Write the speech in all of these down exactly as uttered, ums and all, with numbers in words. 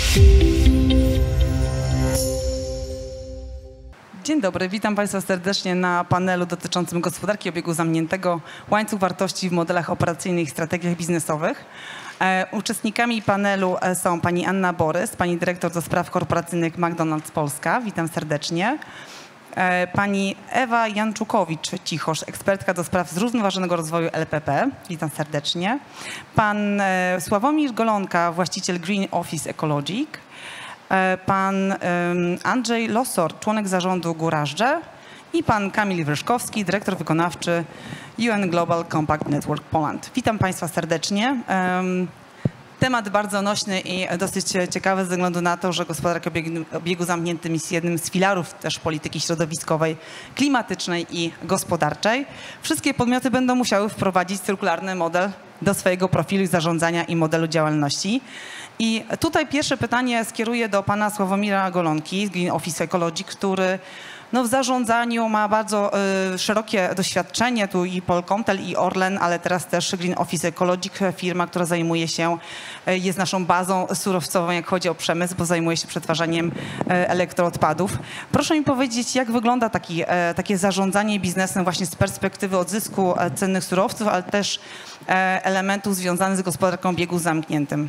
Dzień dobry, witam Państwa serdecznie na panelu dotyczącym gospodarki obiegu zamkniętego, łańcuch wartości w modelach operacyjnych i strategiach biznesowych. E, uczestnikami panelu są pani Anna Borys, pani dyrektor do spraw korporacyjnych McDonald's Polska, witam serdecznie. E, pani Ewa Janczukowicz-Cichosz, ekspertka do spraw zrównoważonego rozwoju L P P, witam serdecznie. Pan e, Sławomir Golonka, właściciel Green Office Ecologic. Pan Andrzej Losor, członek zarządu Gurażdże i pan Kamil Wryszkowski, dyrektor wykonawczy U N Global Compact Network Poland. Witam Państwa serdecznie. Temat bardzo nośny i dosyć ciekawy ze względu na to, że gospodarka obiegu, obiegu zamkniętym jest jednym z filarów też polityki środowiskowej, klimatycznej i gospodarczej. Wszystkie podmioty będą musiały wprowadzić cyrkularny model do swojego profilu zarządzania i modelu działalności. I tutaj pierwsze pytanie skieruję do pana Sławomira Golonki z Green Office Ecologic, który no, w zarządzaniu ma bardzo y, szerokie doświadczenie, tu i Polkomtel, i Orlen, ale teraz też Green Office Ecologic, firma, która zajmuje się, y, jest naszą bazą surowcową, jak chodzi o przemysł, bo zajmuje się przetwarzaniem y, elektroodpadów. Proszę mi powiedzieć, jak wygląda taki, y, takie zarządzanie biznesem właśnie z perspektywy odzysku y, cennych surowców, ale też y, elementów związanych z gospodarką obiegu zamkniętym.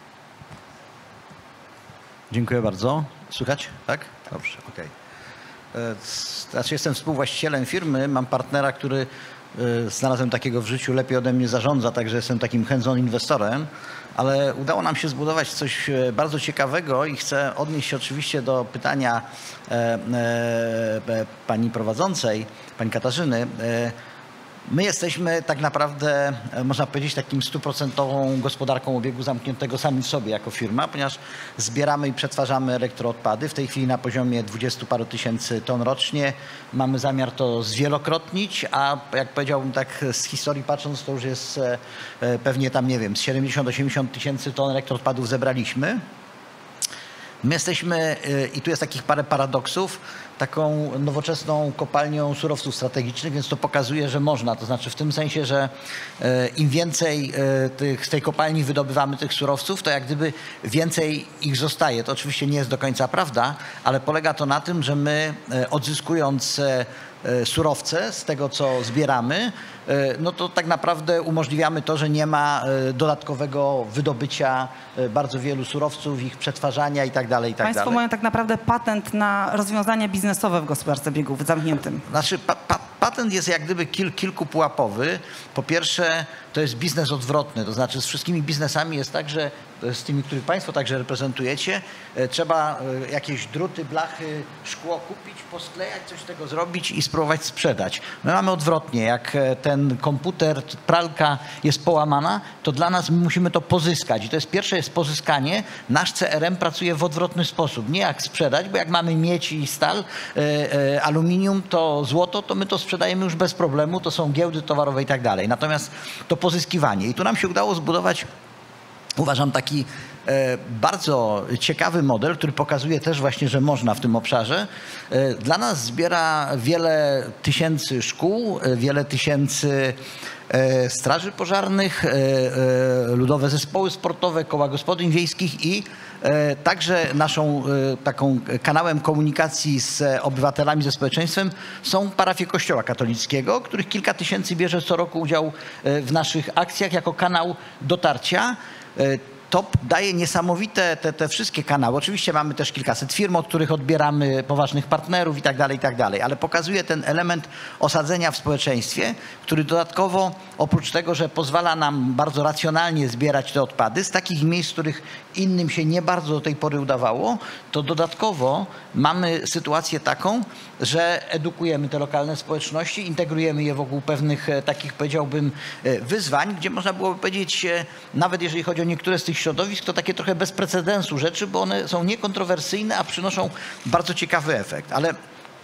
Dziękuję bardzo. Słychać? Tak? Dobrze, okej. Znaczy jestem współwłaścicielem firmy, mam partnera, który znalazłem takiego w życiu, lepiej ode mnie zarządza, także jestem takim hands-on inwestorem, ale udało nam się zbudować coś bardzo ciekawego i chcę odnieść się oczywiście do pytania e, e, pani prowadzącej, pani Katarzyny. E, My jesteśmy tak naprawdę, można powiedzieć, takim stuprocentową gospodarką obiegu zamkniętego sami w sobie jako firma, ponieważ zbieramy i przetwarzamy elektroodpady. W tej chwili na poziomie dwudziestu paru tysięcy ton rocznie. Mamy zamiar to zwielokrotnić, a jak powiedziałbym tak z historii patrząc, to już jest pewnie tam, nie wiem, z siedemdziesiąt do osiemdziesięciu tysięcy ton elektroodpadów zebraliśmy. My jesteśmy, i tu jest takich parę paradoksów, taką nowoczesną kopalnią surowców strategicznych, więc to pokazuje, że można. To znaczy w tym sensie, że im więcej tych, z tej kopalni wydobywamy tych surowców, to jak gdyby więcej ich zostaje. To oczywiście nie jest do końca prawda, ale polega to na tym, że my odzyskując surowce z tego, co zbieramy, no to tak naprawdę umożliwiamy to, że nie ma dodatkowego wydobycia bardzo wielu surowców, ich przetwarzania i tak dalej, i tak Państwo dalej. mają tak naprawdę patent na rozwiązania biznesowe w gospodarce obiegu zamkniętym. Znaczy pa, pa, patent jest jak gdyby kil, kilkupułapowy. Po pierwsze to jest biznes odwrotny, to znaczy z wszystkimi biznesami jest tak, że z tymi, których Państwo także reprezentujecie, trzeba jakieś druty, blachy, szkło kupić, posklejać, coś z tego zrobić i spróbować sprzedać. My mamy odwrotnie, jak ten komputer, pralka jest połamana, to dla nas my musimy to pozyskać i to jest pierwsze jest pozyskanie. Nasz C R M pracuje w odwrotny sposób, nie jak sprzedać, bo jak mamy miedź i stal, e, e, aluminium, to złoto, to my to sprzedajemy już bez problemu, to są giełdy towarowe i tak dalej. Natomiast to pozyskiwanie i tu nam się udało zbudować, uważam, taki e, bardzo ciekawy model, który pokazuje też właśnie, że można w tym obszarze. E, dla nas zbiera wiele tysięcy szkół, e, wiele tysięcy e, straży pożarnych, e, e, ludowe zespoły sportowe, koła gospodyń wiejskich i e, także naszą e, taką kanałem komunikacji z obywatelami, ze społeczeństwem są parafie Kościoła katolickiego, których kilka tysięcy bierze co roku udział e, w naszych akcjach jako kanał dotarcia. To daje niesamowite te, te wszystkie kanały. Oczywiście mamy też kilkaset firm, od których odbieramy poważnych partnerów i tak dalej, i tak dalej, ale pokazuje ten element osadzenia w społeczeństwie, który dodatkowo oprócz tego, że pozwala nam bardzo racjonalnie zbierać te odpady z takich miejsc, w których innym się nie bardzo do tej pory udawało, to dodatkowo mamy sytuację taką, że edukujemy te lokalne społeczności, integrujemy je wokół pewnych takich, powiedziałbym, wyzwań, gdzie można byłoby powiedzieć, nawet jeżeli chodzi o niektóre z tych środowisk, to takie trochę bez precedensu rzeczy, bo one są niekontrowersyjne, a przynoszą bardzo ciekawy efekt. Ale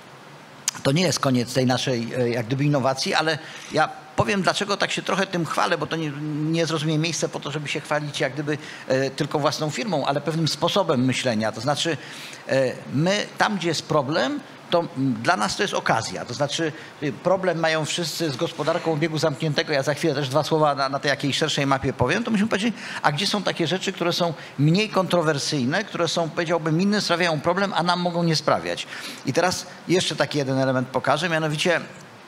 to nie jest koniec tej naszej jak gdyby innowacji, ale ja powiem, dlaczego tak się trochę tym chwalę, bo to nie, nie jest, rozumiem, miejsce po to, żeby się chwalić jak gdyby e, tylko własną firmą, ale pewnym sposobem myślenia. To znaczy e, my tam, gdzie jest problem, to dla nas to jest okazja. To znaczy problem mają wszyscy z gospodarką obiegu zamkniętego. Ja za chwilę też dwa słowa na, na tej jakiejś szerszej mapie powiem. To musimy powiedzieć, a gdzie są takie rzeczy, które są mniej kontrowersyjne, które są, powiedziałbym, innym sprawiają problem, a nam mogą nie sprawiać. I teraz jeszcze taki jeden element pokażę, mianowicie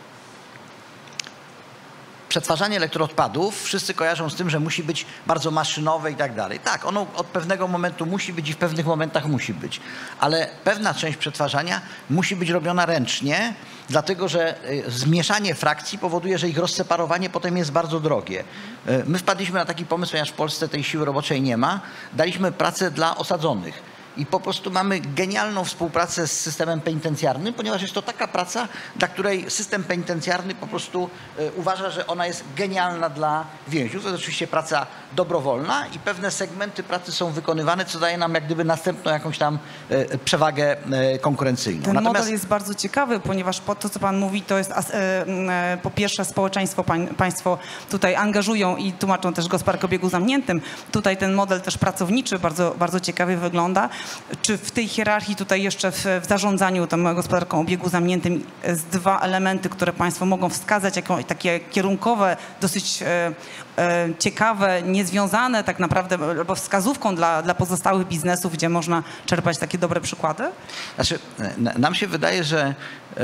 przetwarzanie elektroodpadów wszyscy kojarzą z tym, że musi być bardzo maszynowe i tak dalej. Tak, ono od pewnego momentu musi być i w pewnych momentach musi być, ale pewna część przetwarzania musi być robiona ręcznie, dlatego że zmieszanie frakcji powoduje, że ich rozseparowanie potem jest bardzo drogie. My wpadliśmy na taki pomysł, ponieważ w Polsce tej siły roboczej nie ma, daliśmy pracę dla osadzonych. I po prostu mamy genialną współpracę z systemem penitencjarnym, ponieważ jest to taka praca, dla której system penitencjarny po prostu y, uważa, że ona jest genialna dla więźniów. To jest oczywiście praca dobrowolna i pewne segmenty pracy są wykonywane, co daje nam jak gdyby następną jakąś tam y, przewagę y, konkurencyjną. Ten Natomiast... model jest bardzo ciekawy, ponieważ po to, co pan mówi, to jest y, y, po pierwsze społeczeństwo, pań, państwo tutaj angażują i tłumaczą też gospodarkę o obiegu zamkniętym. Tutaj ten model też pracowniczy bardzo, bardzo ciekawie wygląda. Czy w tej hierarchii tutaj jeszcze w, w zarządzaniu tą gospodarką o obiegu zamkniętym jest dwa elementy, które państwo mogą wskazać jako takie kierunkowe, dosyć e, e, ciekawe, niezwiązane tak naprawdę, albo wskazówką dla, dla pozostałych biznesów, gdzie można czerpać takie dobre przykłady? Znaczy, nam się wydaje, że e,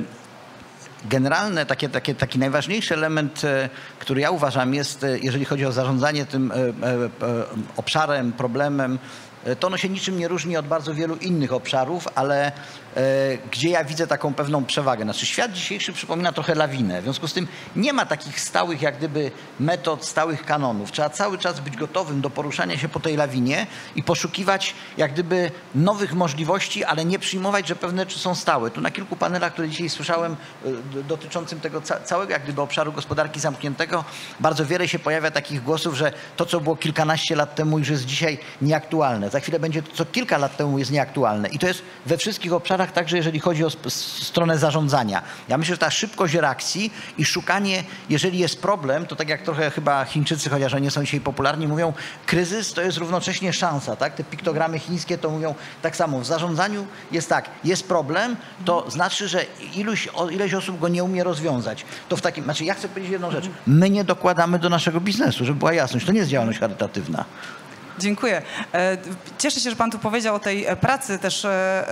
generalny, takie, takie, taki najważniejszy element, który ja uważam jest, jeżeli chodzi o zarządzanie tym e, e, obszarem, problemem, to ono się niczym nie różni od bardzo wielu innych obszarów, ale e, gdzie ja widzę taką pewną przewagę. Znaczy świat dzisiejszy przypomina trochę lawinę. W związku z tym nie ma takich stałych jak gdyby metod, stałych kanonów. Trzeba cały czas być gotowym do poruszania się po tej lawinie i poszukiwać jak gdyby nowych możliwości, ale nie przyjmować, że pewne rzeczy są stałe. Tu na kilku panelach, które dzisiaj słyszałem e, dotyczącym tego ca całego jak gdyby obszaru gospodarki zamkniętego, bardzo wiele się pojawia takich głosów, że to, co było kilkanaście lat temu, już jest dzisiaj nieaktualne. Za chwilę będzie to, co kilka lat temu jest nieaktualne. I to jest we wszystkich obszarach, także jeżeli chodzi o stronę zarządzania. Ja myślę, że ta szybkość reakcji i szukanie, jeżeli jest problem, to tak jak trochę chyba Chińczycy, chociaż oni są dzisiaj popularni, mówią, kryzys to jest równocześnie szansa. Tak? Te piktogramy chińskie to mówią tak samo. W zarządzaniu jest tak, jest problem, to znaczy, że iluś, ileś osób go nie umie rozwiązać. To w takim, znaczy ja chcę powiedzieć jedną rzecz. My nie dokładamy do naszego biznesu, żeby była jasność. To nie jest działalność charytatywna. Dziękuję. Cieszę się, że pan tu powiedział o tej pracy też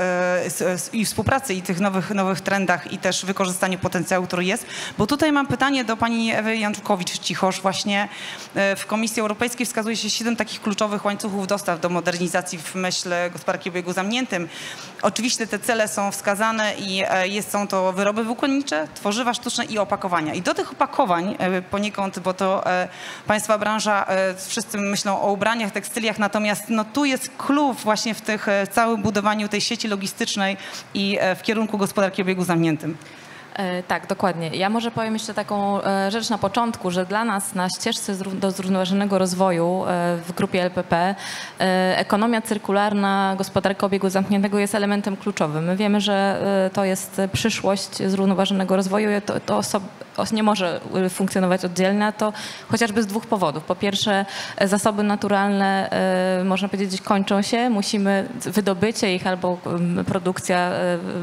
i współpracy i tych nowych, nowych trendach i też wykorzystaniu potencjału, który jest, bo tutaj mam pytanie do pani Ewy Janczukowicz-Cichosz. Właśnie w Komisji Europejskiej wskazuje się siedem takich kluczowych łańcuchów dostaw do modernizacji w myśl gospodarki o obiegu zamkniętym. Oczywiście te cele są wskazane i jest, są to wyroby włóknicze, tworzywa sztuczne i opakowania. I do tych opakowań poniekąd, bo to państwa branża, wszyscy myślą o ubraniach, tekstyliach, natomiast no, tu jest klucz właśnie w tych całym budowaniu tej sieci logistycznej i w kierunku gospodarki o obiegu zamkniętym. Tak, dokładnie. Ja może powiem jeszcze taką rzecz na początku, że dla nas na ścieżce do zrównoważonego rozwoju w grupie L P P ekonomia cyrkularna, gospodarka obiegu zamkniętego jest elementem kluczowym. My wiemy, że to jest przyszłość zrównoważonego rozwoju. To, to osob, nie może funkcjonować oddzielnie, a to chociażby z dwóch powodów. Po pierwsze, zasoby naturalne, można powiedzieć, kończą się. Musimy, wydobycie ich albo produkcja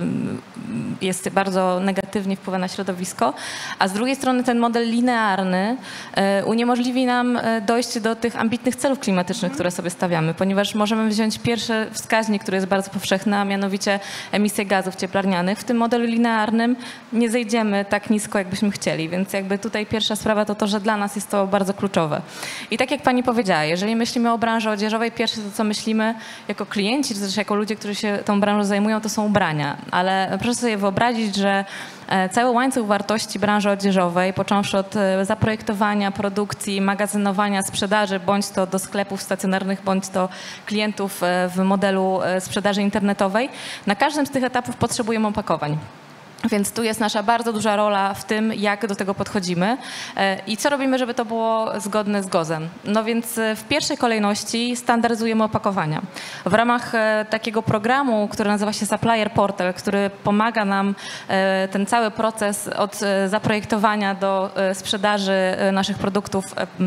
jest bardzo negatywnie wpływa na środowisko, a z drugiej strony ten model linearny uniemożliwi nam dojście do tych ambitnych celów klimatycznych, które sobie stawiamy, ponieważ możemy wziąć pierwszy wskaźnik, który jest bardzo powszechny, a mianowicie emisje gazów cieplarnianych. W tym modelu linearnym nie zejdziemy tak nisko, jakbyśmy chcieli, więc jakby tutaj pierwsza sprawa to to, że dla nas jest to bardzo kluczowe. I tak jak pani powiedziała, jeżeli myślimy o branży odzieżowej, pierwsze to, co myślimy jako klienci, czy też jako ludzie, którzy się tą branżą zajmują, to są ubrania, ale proszę sobie wyobrazić, że cały łańcuch wartości branży odzieżowej, począwszy od zaprojektowania, produkcji, magazynowania, sprzedaży, bądź to do sklepów stacjonarnych, bądź to klientów w modelu sprzedaży internetowej, na każdym z tych etapów potrzebujemy opakowań. Więc tu jest nasza bardzo duża rola w tym, jak do tego podchodzimy i co robimy, żeby to było zgodne z gozem. No więc w pierwszej kolejności standaryzujemy opakowania. W ramach takiego programu, który nazywa się Supplier Portal, który pomaga nam ten cały proces od zaprojektowania do sprzedaży naszych produktów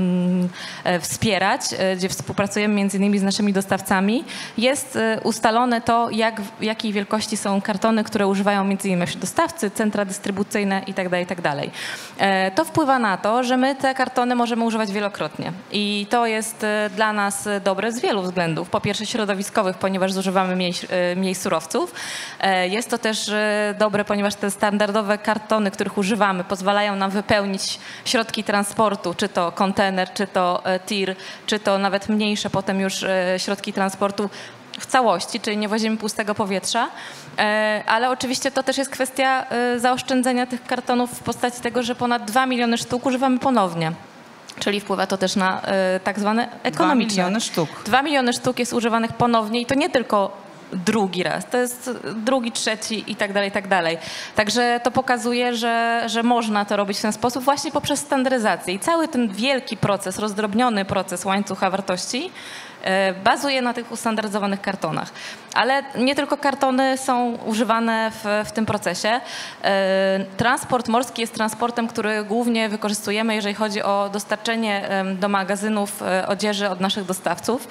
wspierać, gdzie współpracujemy między innymi z naszymi dostawcami, jest ustalone to, jak, jakiej wielkości są kartony, które używają między innymi nasi dostawcy, centra dystrybucyjne itd., itd. To wpływa na to, że my te kartony możemy używać wielokrotnie i to jest dla nas dobre z wielu względów. Po pierwsze środowiskowych, ponieważ zużywamy mniej, mniej surowców. Jest to też dobre, ponieważ te standardowe kartony, których używamy, pozwalają nam wypełnić środki transportu, czy to kontener, czy to tir, czy to nawet mniejsze potem już środki transportu w całości, czyli nie wozimy pustego powietrza, ale oczywiście to też jest kwestia zaoszczędzenia tych kartonów w postaci tego, że ponad dwa miliony sztuk używamy ponownie. Czyli wpływa to też na tak zwane ekonomiczne. dwa miliony sztuk. dwa miliony sztuk jest używanych ponownie i to nie tylko drugi raz, to jest drugi, trzeci i tak dalej, i tak dalej. Także to pokazuje, że, że można to robić w ten sposób właśnie poprzez standaryzację. I cały ten wielki proces, rozdrobniony proces łańcucha wartości bazuje na tych ustandaryzowanych kartonach. Ale nie tylko kartony są używane w, w tym procesie. Transport morski jest transportem, który głównie wykorzystujemy, jeżeli chodzi o dostarczenie do magazynów odzieży od naszych dostawców.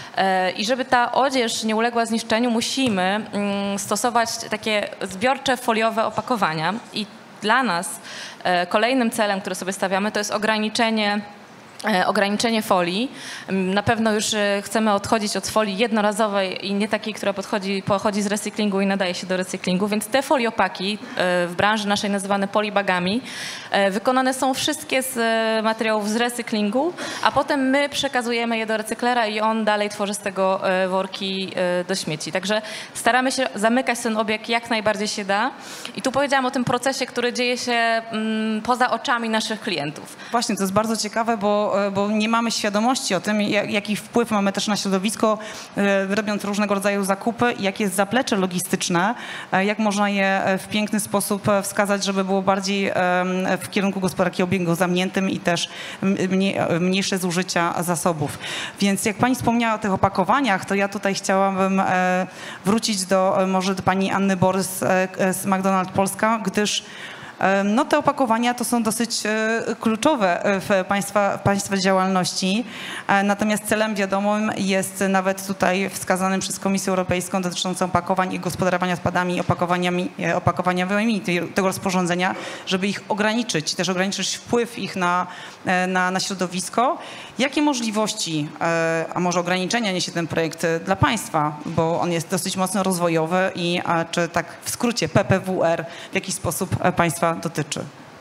I żeby ta odzież nie uległa zniszczeniu, musimy stosować takie zbiorcze foliowe opakowania. I dla nas kolejnym celem, który sobie stawiamy, to jest ograniczenie ograniczenie folii. Na pewno już chcemy odchodzić od folii jednorazowej i nie takiej, która podchodzi, pochodzi z recyklingu i nadaje się do recyklingu, więc te foliopaki w branży naszej nazywane polibagami wykonane są wszystkie z materiałów z recyklingu, a potem my przekazujemy je do recyklera i on dalej tworzy z tego worki do śmieci. Także staramy się zamykać ten obieg jak najbardziej się da. I tu powiedziałam o tym procesie, który dzieje się poza oczami naszych klientów. Właśnie, to jest bardzo ciekawe, bo bo nie mamy świadomości o tym, jaki wpływ mamy też na środowisko, robiąc różnego rodzaju zakupy, jakie jest zaplecze logistyczne, jak można je w piękny sposób wskazać, żeby było bardziej w kierunku gospodarki o obiegu zamkniętym i też mniejsze zużycia zasobów. Więc jak pani wspomniała o tych opakowaniach, to ja tutaj chciałabym wrócić do może do pani Anny Borys z McDonald's Polska, gdyż no te opakowania to są dosyć kluczowe w państwa, w państwa działalności, natomiast celem wiadomym jest nawet tutaj wskazanym przez Komisję Europejską dotyczącą opakowań i gospodarowania odpadami opakowaniami, opakowaniowymi tego rozporządzenia, żeby ich ograniczyć, też ograniczyć wpływ ich na, na, na środowisko. Jakie możliwości, a może ograniczenia niesie ten projekt dla państwa, bo on jest dosyć mocno rozwojowy i czy tak w skrócie P P W R w jakiś sposób państwa dotyczy?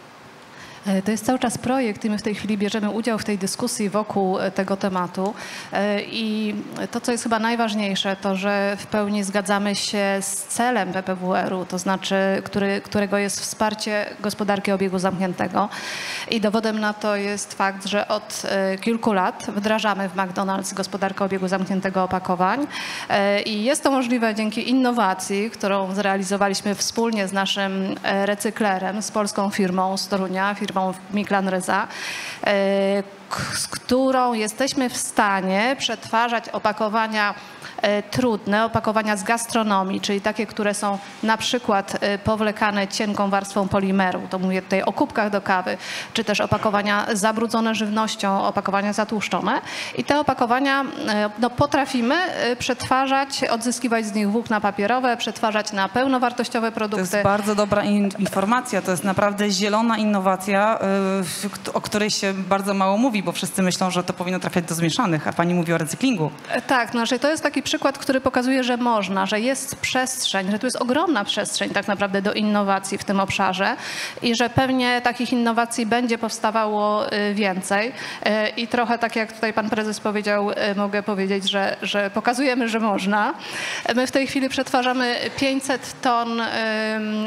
To jest cały czas projekt i my w tej chwili bierzemy udział w tej dyskusji wokół tego tematu. I to, co jest chyba najważniejsze, to, że w pełni zgadzamy się z celem P P W R-u, to znaczy, który, którego jest wsparcie gospodarki obiegu zamkniętego. I dowodem na to jest fakt, że od kilku lat wdrażamy w McDonald's gospodarkę obiegu zamkniętego opakowań. I jest to możliwe dzięki innowacji, którą zrealizowaliśmy wspólnie z naszym recyklerem, z polską firmą z Torunia, firmą Miklan Reza, z którą jesteśmy w stanie przetwarzać opakowania trudne, opakowania z gastronomii, czyli takie, które są na przykład powlekane cienką warstwą polimeru, to mówię tutaj o kubkach do kawy, czy też opakowania zabrudzone żywnością, opakowania zatłuszczone. I te opakowania no, potrafimy przetwarzać, odzyskiwać z nich włókna papierowe, przetwarzać na pełnowartościowe produkty. To jest bardzo dobra in informacja, to jest naprawdę zielona innowacja, o której się bardzo mało mówi, bo wszyscy myślą, że to powinno trafiać do zmieszanych, a pani mówi o recyklingu. Tak, znaczy to jest taki przykład, który pokazuje, że można, że jest przestrzeń, że tu jest ogromna przestrzeń tak naprawdę do innowacji w tym obszarze i że pewnie takich innowacji będzie powstawało więcej. I trochę tak jak tutaj pan prezes powiedział, mogę powiedzieć, że, że pokazujemy, że można. My w tej chwili przetwarzamy pięćset ton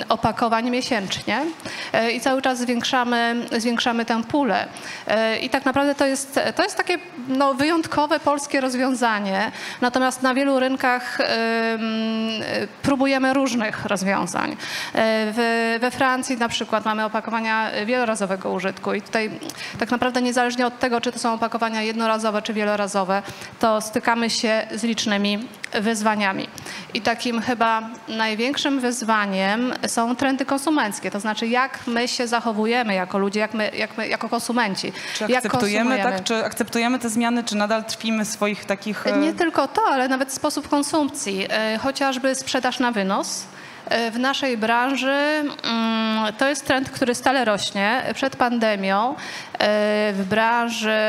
opakowań miesięcznie i cały czas zwiększamy, zwiększamy tę pulę. I tak naprawdę naprawdę to jest, to jest takie no, wyjątkowe polskie rozwiązanie, natomiast na wielu rynkach y, próbujemy różnych rozwiązań. W, we Francji na przykład mamy opakowania wielorazowego użytku i tutaj tak naprawdę niezależnie od tego, czy to są opakowania jednorazowe czy wielorazowe, to stykamy się z licznymi wyzwaniami. I takim chyba największym wyzwaniem są trendy konsumenckie, to znaczy jak my się zachowujemy jako ludzie, jak my, jak my jako konsumenci. Czy jak akceptujemy, tak? Czy akceptujemy te zmiany, czy nadal trwimy w swoich takich... Nie tylko to, ale nawet sposób konsumpcji, chociażby sprzedaż na wynos. W naszej branży to jest trend, który stale rośnie. Przed pandemią w branży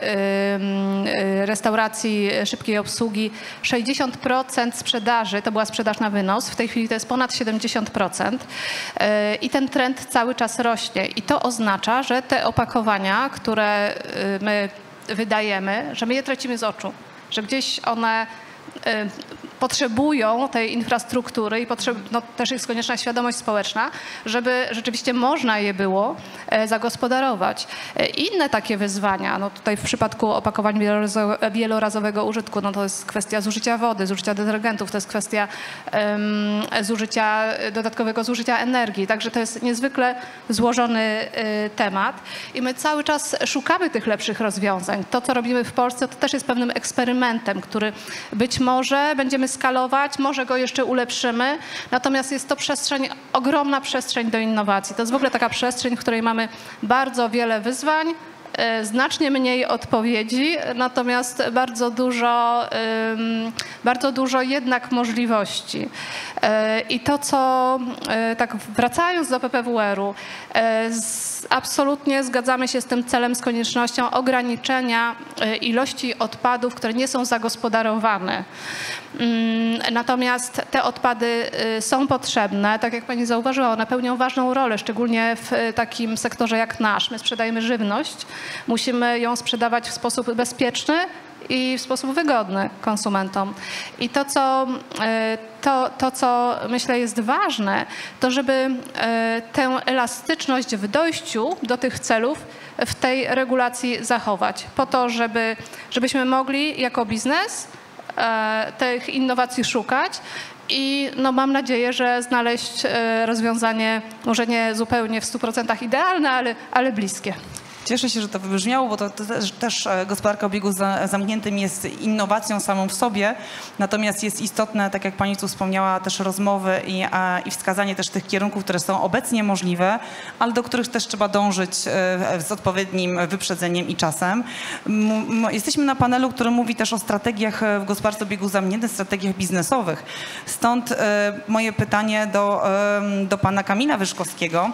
restauracji szybkiej obsługi sześćdziesiąt procent sprzedaży to była sprzedaż na wynos. W tej chwili to jest ponad siedemdziesiąt procent i ten trend cały czas rośnie. I to oznacza, że te opakowania, które my wydajemy, że my je tracimy z oczu, że gdzieś one potrzebują tej infrastruktury i potrzeb, no, też jest konieczna świadomość społeczna, żeby rzeczywiście można je było zagospodarować. Inne takie wyzwania, no tutaj w przypadku opakowań wielorazowego użytku, no to jest kwestia zużycia wody, zużycia detergentów, to jest kwestia um, zużycia, dodatkowego zużycia energii, także to jest niezwykle złożony y, temat i my cały czas szukamy tych lepszych rozwiązań. To, co robimy w Polsce, to też jest pewnym eksperymentem, który być może będziemy skalować, może go jeszcze ulepszymy, natomiast jest to przestrzeń, ogromna przestrzeń do innowacji. To jest w ogóle taka przestrzeń, w której mamy bardzo wiele wyzwań, znacznie mniej odpowiedzi, natomiast bardzo dużo, bardzo dużo jednak możliwości. I to, co, tak wracając do P P W R-u, absolutnie zgadzamy się z tym celem, z koniecznością ograniczenia ilości odpadów, które nie są zagospodarowane. Natomiast te odpady są potrzebne, tak jak pani zauważyła, one pełnią ważną rolę, szczególnie w takim sektorze jak nasz. My sprzedajemy żywność, musimy ją sprzedawać w sposób bezpieczny i w sposób wygodny konsumentom. I to, co, to, to, co myślę jest ważne, to żeby tę elastyczność w dojściu do tych celów w tej regulacji zachować, po to, żeby, żebyśmy mogli jako biznes tych innowacji szukać i no, mam nadzieję, że znaleźć rozwiązanie może nie zupełnie w stu procentach idealne, ale, ale bliskie. Cieszę się, że to wybrzmiało, bo to, to też, też gospodarka o obiegu za, zamkniętym jest innowacją samą w sobie, natomiast jest istotne, tak jak pani tu wspomniała, też rozmowy i, a, i wskazanie też tych kierunków, które są obecnie możliwe, ale do których też trzeba dążyć e, z odpowiednim wyprzedzeniem i czasem. M, m, jesteśmy na panelu, który mówi też o strategiach w gospodarce o obiegu zamkniętym, strategiach biznesowych. Stąd e, moje pytanie do, e, do pana Kamila Wyszkowskiego,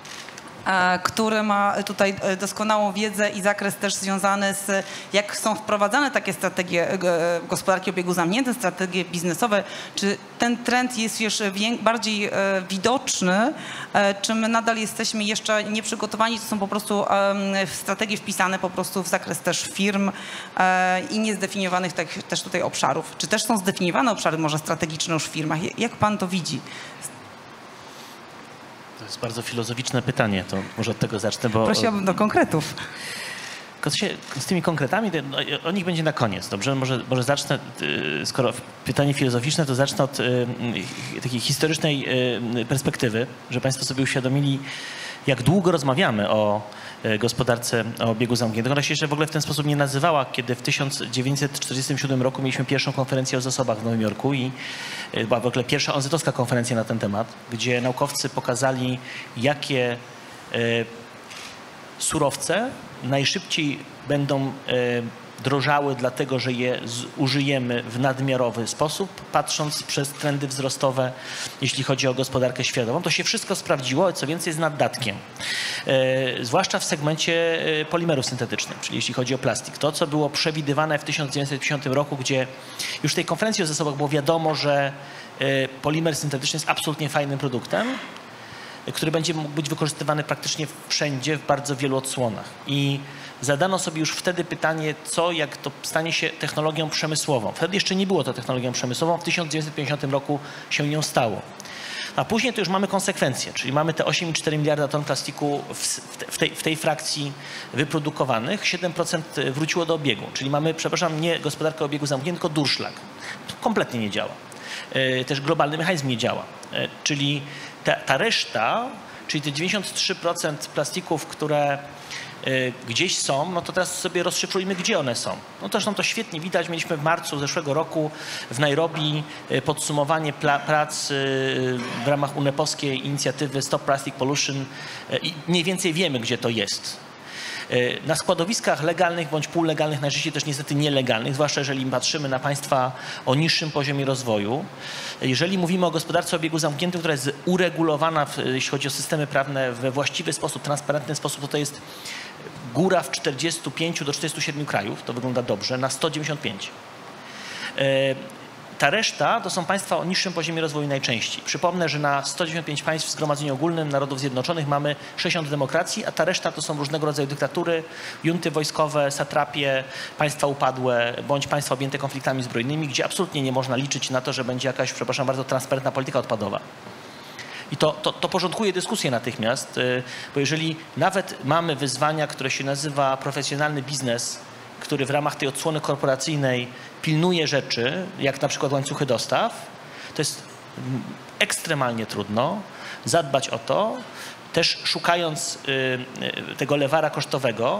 który ma tutaj doskonałą wiedzę i zakres też związany z jak są wprowadzane takie strategie gospodarki o obiegu zamkniętym, strategie biznesowe. Czy ten trend jest już bardziej widoczny, czy my nadal jesteśmy jeszcze nieprzygotowani, to są po prostu strategie wpisane po prostu w zakres też firm i niezdefiniowanych też tutaj obszarów. Czy też są zdefiniowane obszary może strategiczne już w firmach? Jak pan to widzi? To jest bardzo filozoficzne pytanie, to może od tego zacznę, bo... Prosiłabym do konkretów. Z tymi konkretami, no, o nich będzie na koniec, dobrze? Może, może zacznę, skoro pytanie filozoficzne, to zacznę od y, takiej historycznej y, perspektywy, że państwo sobie uświadomili, jak długo rozmawiamy o gospodarce o obiegu zamkniętym. Ona się jeszcze w ogóle w ten sposób nie nazywała, kiedy w tysiąc dziewięćset czterdziestym siódmym roku mieliśmy pierwszą konferencję o zasobach w Nowym Jorku i była w ogóle pierwsza O N Z-owska konferencja na ten temat, gdzie naukowcy pokazali, jakie y, surowce najszybciej będą y, drożały, dlatego że je użyjemy w nadmiarowy sposób, patrząc przez trendy wzrostowe, jeśli chodzi o gospodarkę światową. To się wszystko sprawdziło, co więcej z naddatkiem. E, zwłaszcza w segmencie polimerów syntetycznych, czyli jeśli chodzi o plastik. To, co było przewidywane w tysiąc dziewięćset pięćdziesiątym roku, gdzie już w tej konferencji o zasobach było wiadomo, że e, polimer syntetyczny jest absolutnie fajnym produktem, który będzie mógł być wykorzystywany praktycznie wszędzie, w bardzo wielu odsłonach. I zadano sobie już wtedy pytanie, co jak to stanie się technologią przemysłową. Wtedy jeszcze nie było to technologią przemysłową, w tysiąc dziewięćset pięćdziesiątym roku się nią stało. A później to już mamy konsekwencje, czyli mamy te osiem przecinek cztery miliarda ton plastiku w, w, tej, w tej frakcji wyprodukowanych, siedem procent wróciło do obiegu, czyli mamy, przepraszam, nie gospodarkę obiegu zamkniętego, tylko durszlak. To kompletnie nie działa. Też globalny mechanizm nie działa. Czyli ta, ta reszta, czyli te dziewięćdziesiąt trzy procent plastików, które gdzieś są, no to teraz sobie rozszyfrujmy, gdzie one są. No zresztą to świetnie widać. Mieliśmy w marcu zeszłego roku w Nairobi podsumowanie prac w ramach unepowskiej inicjatywy Stop Plastic Pollution i mniej więcej wiemy, gdzie to jest. Na składowiskach legalnych bądź półlegalnych, najczęściej też niestety nielegalnych, zwłaszcza jeżeli patrzymy na państwa o niższym poziomie rozwoju. Jeżeli mówimy o gospodarce o obiegu zamkniętym, która jest uregulowana, jeśli chodzi o systemy prawne, we właściwy sposób, transparentny sposób, to to jest góra w czterdziestu pięciu do czterdziestu siedmiu krajów, to wygląda dobrze, na sto dziewięćdziesiąt pięć. Ta reszta to są państwa o niższym poziomie rozwoju najczęściej. Przypomnę, że na sto dziewięćdziesiąt pięć państw w Zgromadzeniu Ogólnym Narodów Zjednoczonych mamy sześćdziesiąt demokracji, a ta reszta to są różnego rodzaju dyktatury, junty wojskowe, satrapie, państwa upadłe bądź państwa objęte konfliktami zbrojnymi, gdzie absolutnie nie można liczyć na to, że będzie jakaś, przepraszam bardzo, transparentna polityka odpadowa. I to, to, to porządkuje dyskusję natychmiast, bo jeżeli nawet mamy wyzwania, które się nazywa profesjonalny biznes, który w ramach tej odsłony korporacyjnej pilnuje rzeczy, jak na przykład łańcuchy dostaw, to jest ekstremalnie trudno zadbać o to, też szukając tego lewara kosztowego,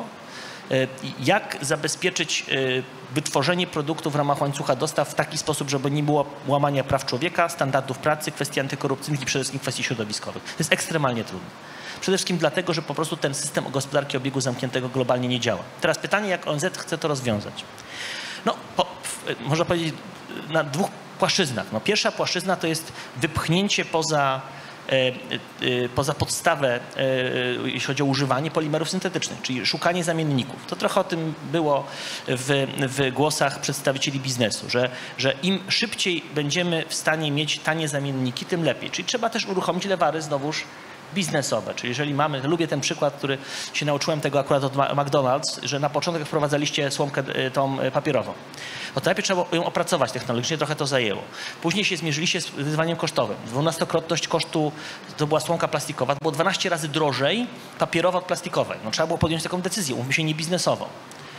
jak zabezpieczyć wytworzenie produktu w ramach łańcucha dostaw w taki sposób, żeby nie było łamania praw człowieka, standardów pracy, kwestii antykorupcyjnych i przede wszystkim kwestii środowiskowych. To jest ekstremalnie trudne. Przede wszystkim dlatego, że po prostu ten system gospodarki obiegu zamkniętego globalnie nie działa. Teraz pytanie, jak O N Z chce to rozwiązać? No, po, można powiedzieć na dwóch płaszczyznach. No, pierwsza płaszczyzna to jest wypchnięcie poza, e, e, poza podstawę, e, jeśli chodzi o używanie polimerów syntetycznych, czyli szukanie zamienników. To trochę o tym było w, w głosach przedstawicieli biznesu, że, że im szybciej będziemy w stanie mieć tanie zamienniki, tym lepiej. Czyli trzeba też uruchomić lewary znowuż biznesowe, czyli jeżeli mamy, lubię ten przykład, który się nauczyłem tego akurat od McDonald's, że na początek wprowadzaliście słomkę tą papierową. No to najpierw trzeba ją opracować technologicznie, trochę to zajęło. Później się zmierzyliście z wyzwaniem kosztowym. Dwunastokrotność kosztu, to była słomka plastikowa, to było dwanaście razy drożej papierowa od plastikowej. No trzeba było podjąć taką decyzję, umówmy się, nie biznesową.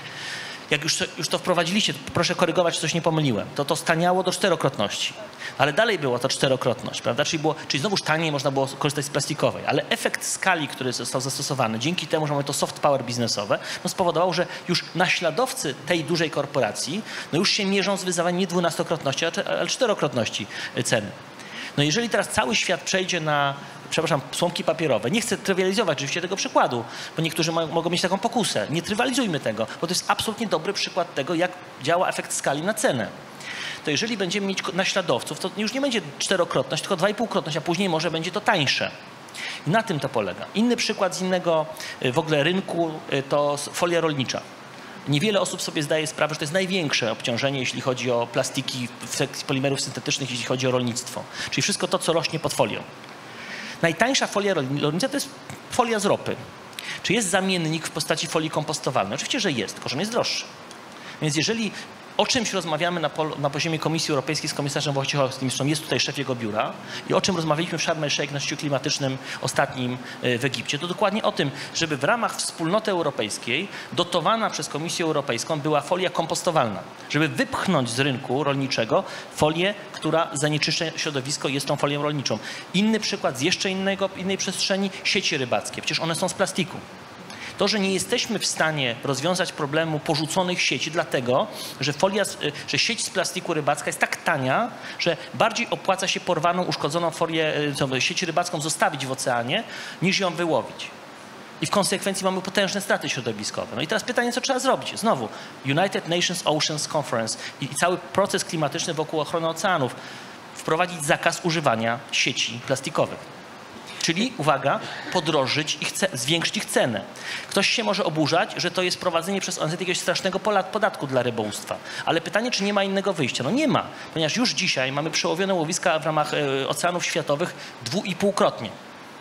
Jak już to, już to wprowadziliście, to proszę korygować, czy coś nie pomyliłem, to to staniało do czterokrotności. Ale dalej była to czterokrotność, prawda? Czyli, było, czyli znowuż taniej można było korzystać z plastikowej. Ale efekt skali, który został zastosowany, dzięki temu, że mamy to soft power biznesowe, no spowodował, że już naśladowcy tej dużej korporacji no już się mierzą z wyzwaniem nie dwunastokrotności, ale czterokrotności ceny. No jeżeli teraz cały świat przejdzie na, przepraszam, słomki papierowe, nie chcę trywializować oczywiście tego przykładu, bo niektórzy ma, mogą mieć taką pokusę. Nie trywializujmy tego, bo to jest absolutnie dobry przykład tego, jak działa efekt skali na cenę. To jeżeli będziemy mieć naśladowców, to już nie będzie czterokrotność, tylko dwa i pół krotność, a później może będzie to tańsze. I na tym to polega. Inny przykład z innego w ogóle rynku to folia rolnicza. Niewiele osób sobie zdaje sprawę, że to jest największe obciążenie, jeśli chodzi o plastiki z polimerów syntetycznych, jeśli chodzi o rolnictwo. Czyli wszystko to, co rośnie pod folią. Najtańsza folia rolnicza to jest folia z ropy. Czy jest zamiennik w postaci folii kompostowalnej? Oczywiście, że jest, tylko że on jest droższy. Więc jeżeli o czymś rozmawiamy na, pol, na poziomie Komisji Europejskiej z komisarzem Wojciechowskim, zresztą jest tutaj szef jego biura, i o czym rozmawialiśmy w Sharm el-Sheikh na szczycie klimatycznym ostatnim w Egipcie, to dokładnie o tym, żeby w ramach wspólnoty europejskiej dotowana przez Komisję Europejską była folia kompostowalna, żeby wypchnąć z rynku rolniczego folię, która zanieczyszcza środowisko i jest tą folią rolniczą. Inny przykład z jeszcze innego, innej przestrzeni, sieci rybackie. Przecież one są z plastiku. To, że nie jesteśmy w stanie rozwiązać problemu porzuconych sieci, dlatego, że folia, że sieć z plastiku rybacka jest tak tania, że bardziej opłaca się porwaną, uszkodzoną folię, sieć rybacką zostawić w oceanie, niż ją wyłowić. I w konsekwencji mamy potężne straty środowiskowe. No i teraz pytanie, co trzeba zrobić? Znowu, United Nations Oceans Conference i cały proces klimatyczny wokół ochrony oceanów. Wprowadzić zakaz używania sieci plastikowych. Czyli, uwaga, podrożyć ich, zwiększyć ich cenę. Ktoś się może oburzać, że to jest prowadzenie przez O N Z jakiegoś strasznego podatku dla rybołówstwa. Ale pytanie, czy nie ma innego wyjścia? No nie ma, ponieważ już dzisiaj mamy przełowione łowiska w ramach oceanów światowych dwu i półkrotnie.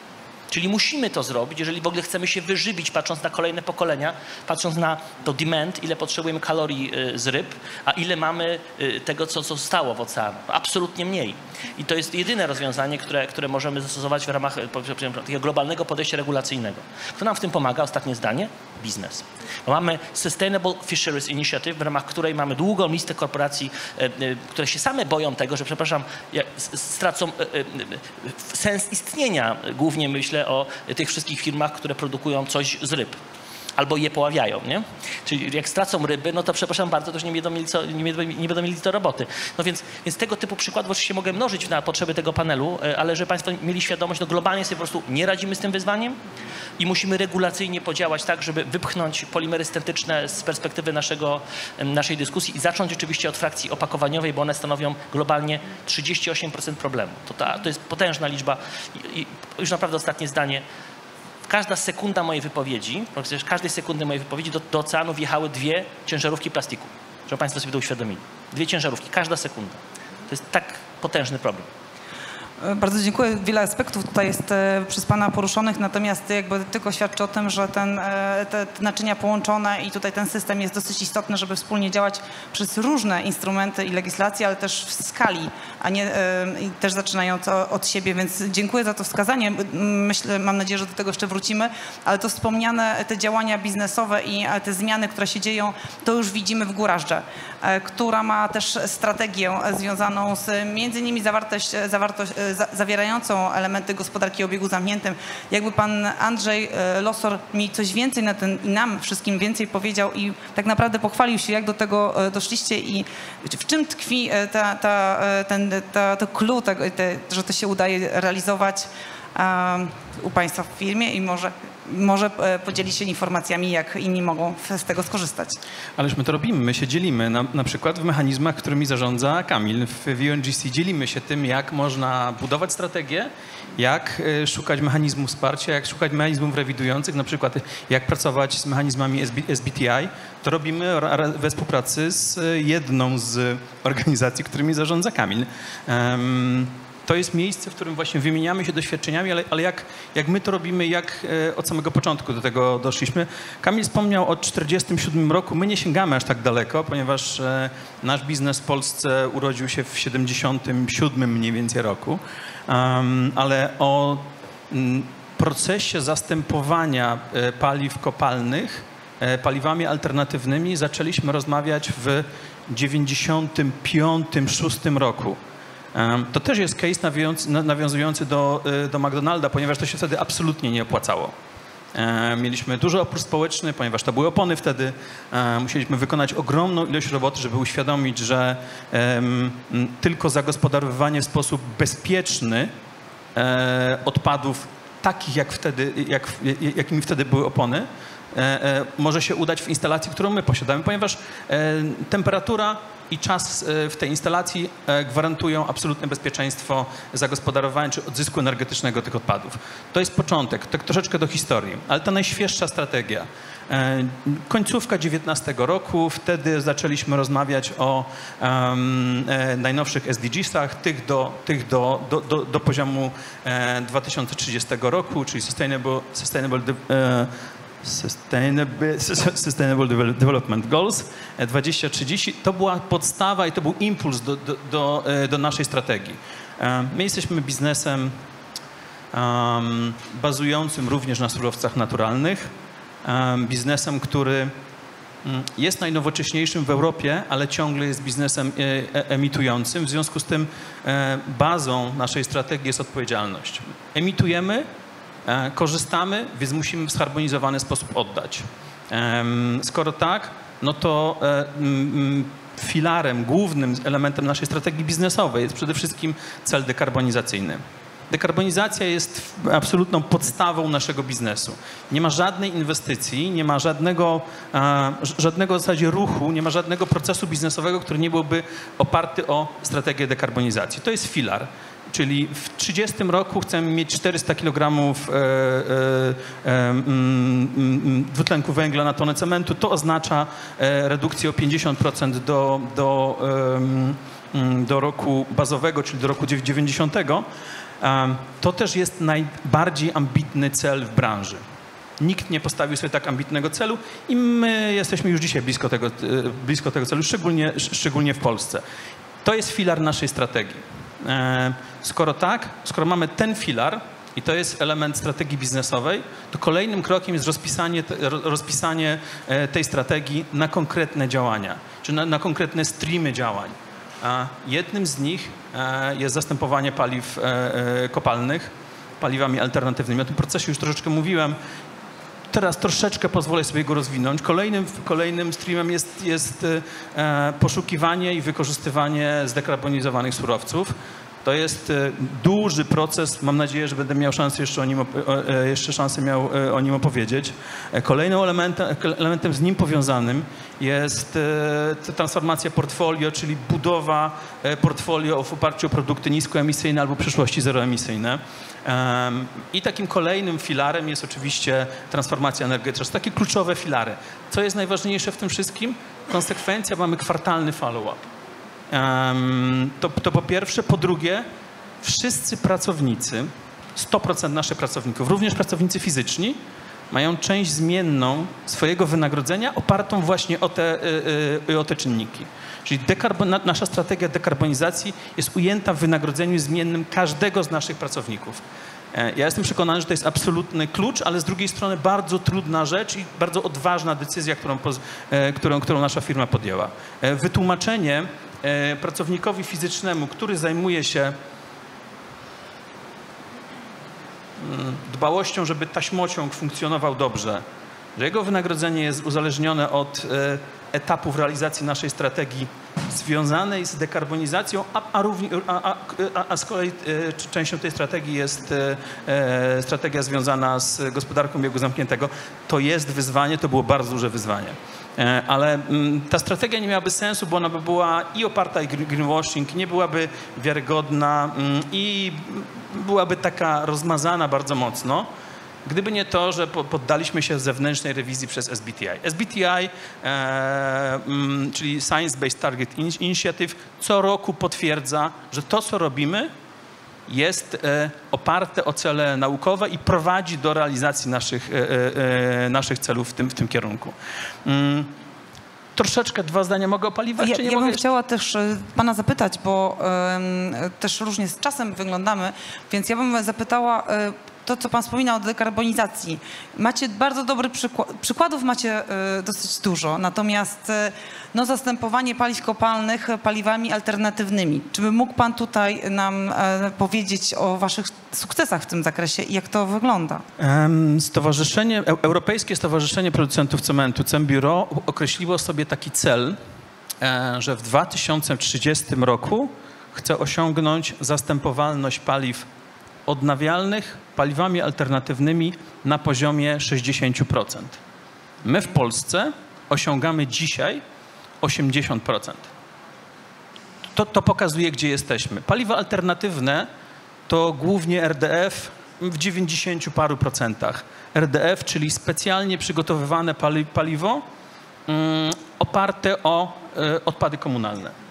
Czyli musimy to zrobić, jeżeli w ogóle chcemy się wyżywić, patrząc na kolejne pokolenia, patrząc na to demand, ile potrzebujemy kalorii z ryb, a ile mamy tego, co zostało w oceanach. Absolutnie mniej. I to jest jedyne rozwiązanie, które, które możemy zastosować w ramach takiego globalnego podejścia regulacyjnego. Kto nam w tym pomaga? Ostatnie zdanie? Biznes. Bo mamy Sustainable Fisheries Initiative, w ramach której mamy długą listę korporacji, które się same boją tego, że, przepraszam, stracą sens istnienia. Głównie myślę o tych wszystkich firmach, które produkują coś z ryb. Albo je poławiają, nie? Czyli jak stracą ryby, no to przepraszam bardzo, to już nie będą mieli, co, nie, nie będą mieli do roboty. No więc, więc tego typu przykładów oczywiście mogę mnożyć na potrzeby tego panelu, ale żeby Państwo mieli świadomość, no globalnie sobie po prostu nie radzimy z tym wyzwaniem i musimy regulacyjnie podziałać tak, żeby wypchnąć polimery syntetyczne z perspektywy naszego, naszej dyskusji i zacząć oczywiście od frakcji opakowaniowej, bo one stanowią globalnie trzydzieści osiem procent problemu. To, ta, to jest potężna liczba i, i już naprawdę ostatnie zdanie. Każda sekunda mojej wypowiedzi, przecież każdej sekundy mojej wypowiedzi do, do oceanu wjechały dwie ciężarówki plastiku. Żeby Państwo sobie to uświadomili. Dwie ciężarówki, każda sekunda. To jest tak potężny problem. Bardzo dziękuję. Wiele aspektów tutaj jest e, przez Pana poruszonych, natomiast jakby tylko świadczy o tym, że ten, e, te, te naczynia połączone i tutaj ten system jest dosyć istotny, żeby wspólnie działać przez różne instrumenty i legislacje, ale też w skali, a nie e, i też zaczynając od siebie, więc dziękuję za to wskazanie. Myślę, mam nadzieję, że do tego jeszcze wrócimy, ale to wspomniane te działania biznesowe i te zmiany, które się dzieją, to już widzimy w Górażdże, e, która ma też strategię związaną z między innymi zawartość, zawartość zawierającą elementy gospodarki o obiegu zamkniętym. Jakby pan Andrzej Losor mi coś więcej na ten i nam wszystkim więcej powiedział i tak naprawdę pochwalił się, jak do tego doszliście i w czym tkwi ta, ta, ten, ta, to clue, tego, te, że to się udaje realizować um, u Państwa w firmie i może, może podzielić się informacjami, jak inni mogą z tego skorzystać. Ależ my to robimy, my się dzielimy, na, na przykład w mechanizmach, którymi zarządza Kamil. W V N G C dzielimy się tym, jak można budować strategię, jak szukać mechanizmów wsparcia, jak szukać mechanizmów rewidujących, na przykład jak pracować z mechanizmami S B T I. To robimy we współpracy z jedną z organizacji, którymi zarządza Kamil. Um, To jest miejsce, w którym właśnie wymieniamy się doświadczeniami, ale, ale jak, jak my to robimy, jak e, od samego początku do tego doszliśmy. Kamil wspomniał o czterdziestym siódmym roku. My nie sięgamy aż tak daleko, ponieważ e, nasz biznes w Polsce urodził się w siedemdziesiątym siódmym mniej więcej roku. Um, ale o m, procesie zastępowania e, paliw kopalnych e, paliwami alternatywnymi zaczęliśmy rozmawiać w dziewięćdziesiątym piątym szóstym roku. To też jest case nawiązujący do, do McDonalda, ponieważ to się wtedy absolutnie nie opłacało. Mieliśmy duży opór społeczny, ponieważ to były opony wtedy. Musieliśmy wykonać ogromną ilość roboty, żeby uświadomić, że tylko zagospodarowywanie w sposób bezpieczny odpadów takich, jak wtedy, jak, jakimi wtedy były opony, może się udać w instalacji, którą my posiadamy, ponieważ temperatura i czas w tej instalacji gwarantują absolutne bezpieczeństwo zagospodarowania czy odzysku energetycznego tych odpadów. To jest początek, tak troszeczkę do historii, ale ta najświeższa strategia. Końcówka dziewiętnastego roku, wtedy zaczęliśmy rozmawiać o um, najnowszych S D Gs-ach, tych do, tych do, do, do, do poziomu dwa tysiące trzydziestego roku, czyli Sustainable, sustainable Sustainable, Sustainable Development Goals dwadzieścia trzydzieści. To była podstawa i to był impuls do, do, do, do naszej strategii. My jesteśmy biznesem um, bazującym również na surowcach naturalnych, um, biznesem, który jest najnowocześniejszym w Europie, ale ciągle jest biznesem emitującym. W związku z tym bazą naszej strategii jest odpowiedzialność. Emitujemy, korzystamy, więc musimy w zharmonizowany sposób oddać. Skoro tak, no to filarem, głównym elementem naszej strategii biznesowej jest przede wszystkim cel dekarbonizacyjny. Dekarbonizacja jest absolutną podstawą naszego biznesu. Nie ma żadnej inwestycji, nie ma żadnego, żadnego w zasadzie ruchu, nie ma żadnego procesu biznesowego, który nie byłby oparty o strategię dekarbonizacji. To jest filar. Czyli w trzydziestym roku chcemy mieć czterysta kilogramów e, e, e, dwutlenku węgla na tonę cementu. To oznacza e, redukcję o pięćdziesiąt procent do, do, do roku bazowego, czyli do roku dziewięćdziesiątego, to też jest najbardziej ambitny cel w branży. Nikt nie postawił sobie tak ambitnego celu i my jesteśmy już dzisiaj blisko tego, blisko tego celu, szczególnie, szczególnie w Polsce. To jest filar naszej strategii. Skoro tak, skoro mamy ten filar i to jest element strategii biznesowej, to kolejnym krokiem jest rozpisanie, rozpisanie tej strategii na konkretne działania, czy na, na konkretne streamy działań. Jednym z nich jest zastępowanie paliw kopalnych paliwami alternatywnymi. O tym procesie już troszeczkę mówiłem. Teraz troszeczkę pozwolę sobie go rozwinąć. Kolejnym, kolejnym streamem jest, jest poszukiwanie i wykorzystywanie zdekarbonizowanych surowców. To jest duży proces. Mam nadzieję, że będę miał szansę jeszcze o nim, jeszcze szansę miał o nim opowiedzieć. Kolejnym elementem, elementem z nim powiązanym jest transformacja portfolio, czyli budowa portfolio w oparciu o produkty niskoemisyjne albo w przyszłości zeroemisyjne. I takim kolejnym filarem jest oczywiście transformacja energetyczna. To są takie kluczowe filary. Co jest najważniejsze w tym wszystkim? Konsekwencja, mamy kwartalny follow-up. To, to po pierwsze. Po drugie, wszyscy pracownicy, sto procent naszych pracowników, również pracownicy fizyczni, mają część zmienną swojego wynagrodzenia opartą właśnie o te, o te czynniki. Czyli nasza strategia dekarbonizacji jest ujęta w wynagrodzeniu zmiennym każdego z naszych pracowników. Ja jestem przekonany, że to jest absolutny klucz, ale z drugiej strony bardzo trudna rzecz i bardzo odważna decyzja, którą, którą, którą nasza firma podjęła. Wytłumaczenie pracownikowi fizycznemu, który zajmuje się dbałością, żeby taśmociąg funkcjonował dobrze, że jego wynagrodzenie jest uzależnione od etapów realizacji naszej strategii związanej z dekarbonizacją, a, a, równie, a, a, a z kolei częścią tej strategii jest strategia związana z gospodarką biegu zamkniętego. To jest wyzwanie, to było bardzo duże wyzwanie. Ale ta strategia nie miałaby sensu, bo ona by była i oparta o greenwashing, nie byłaby wiarygodna i byłaby taka rozmazana bardzo mocno, gdyby nie to, że poddaliśmy się zewnętrznej rewizji przez S B T I. S B T I, e, czyli Science Based Target Initiative, co roku potwierdza, że to, co robimy, jest e, oparte o cele naukowe i prowadzi do realizacji naszych, e, e, naszych celów w tym, w tym kierunku. Mm. Troszeczkę dwa zdania mogę o paliwach, ja, czy nie ja mogę? bym chciała też pana zapytać, bo y, też różnie z czasem wyglądamy, więc ja bym zapytała y, to, co pan wspominał o dekarbonizacji. Macie bardzo dobry przykład, przykładów macie y, dosyć dużo, natomiast y, no, zastępowanie paliw kopalnych paliwami alternatywnymi. Czy by mógł pan tutaj nam y, powiedzieć o waszych sukcesach w tym zakresie i jak to wygląda? Stowarzyszenie, Europejskie Stowarzyszenie Producentów Cementu, Cembureau, określiło sobie taki cel, że w dwa tysiące trzydziestym roku chce osiągnąć zastępowalność paliw odnawialnych paliwami alternatywnymi na poziomie sześćdziesiąt procent. My w Polsce osiągamy dzisiaj osiemdziesiąt procent. To, to pokazuje, gdzie jesteśmy. Paliwa alternatywne to głównie R D F w dziewięćdziesięciu paru procentach. R D F, czyli specjalnie przygotowywane pali, paliwo um, oparte o y, odpady komunalne.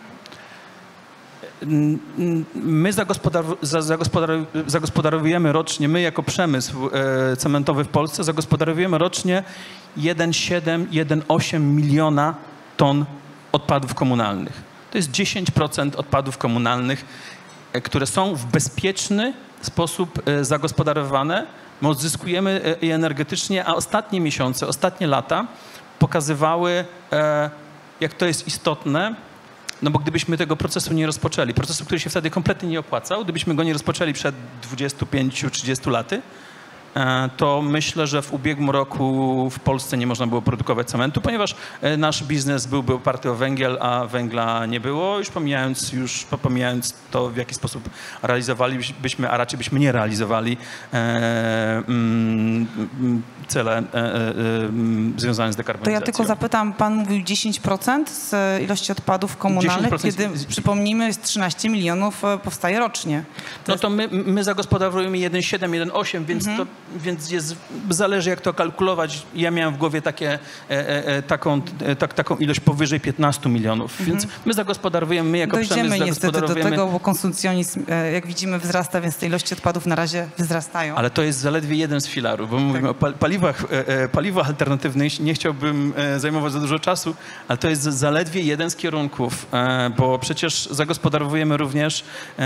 My zagospodarowujemy rocznie, my jako przemysł cementowy w Polsce zagospodarowujemy rocznie jeden przecinek siedem do jeden przecinek osiem miliona ton odpadów komunalnych. To jest dziesięć procent odpadów komunalnych, które są w bezpieczny sposób zagospodarowane. My odzyskujemy je energetycznie, a ostatnie miesiące, ostatnie lata pokazywały, jak to jest istotne. No bo gdybyśmy tego procesu nie rozpoczęli, procesu, który się wtedy kompletnie nie opłacał, gdybyśmy go nie rozpoczęli przed dwudziestu pięciu trzydziestu laty, to myślę, że w ubiegłym roku w Polsce nie można było produkować cementu, ponieważ nasz biznes byłby oparty o węgiel, a węgla nie było, już pomijając, już pomijając to, w jaki sposób realizowalibyśmy, a raczej byśmy nie realizowali e, mm, cele e, e, związane z dekarbonizacją. To ja tylko zapytam, pan mówił dziesięć procent z ilości odpadów komunalnych, kiedy, z... przypomnijmy, jest trzynaście milionów powstaje rocznie. To no jest... to my, my zagospodarowujemy jeden przecinek siedem, jeden przecinek osiem, więc mhm. to więc jest, zależy jak to kalkulować. Ja miałem w głowie takie, e, e, taką, e, tak, taką ilość powyżej piętnastu milionów, mhm. więc my zagospodarowujemy, my jako Dojdziemy przemysł niestety do zagospodarowujemy... tego, bo konsumpcjonizm, e, jak widzimy, wzrasta, więc te ilości odpadów na razie wzrastają. Ale to jest zaledwie jeden z filarów, bo mówimy tak. o paliwach, e, paliwach alternatywnych. Nie chciałbym e, zajmować za dużo czasu, ale to jest zaledwie jeden z kierunków, e, bo przecież zagospodarowujemy również e,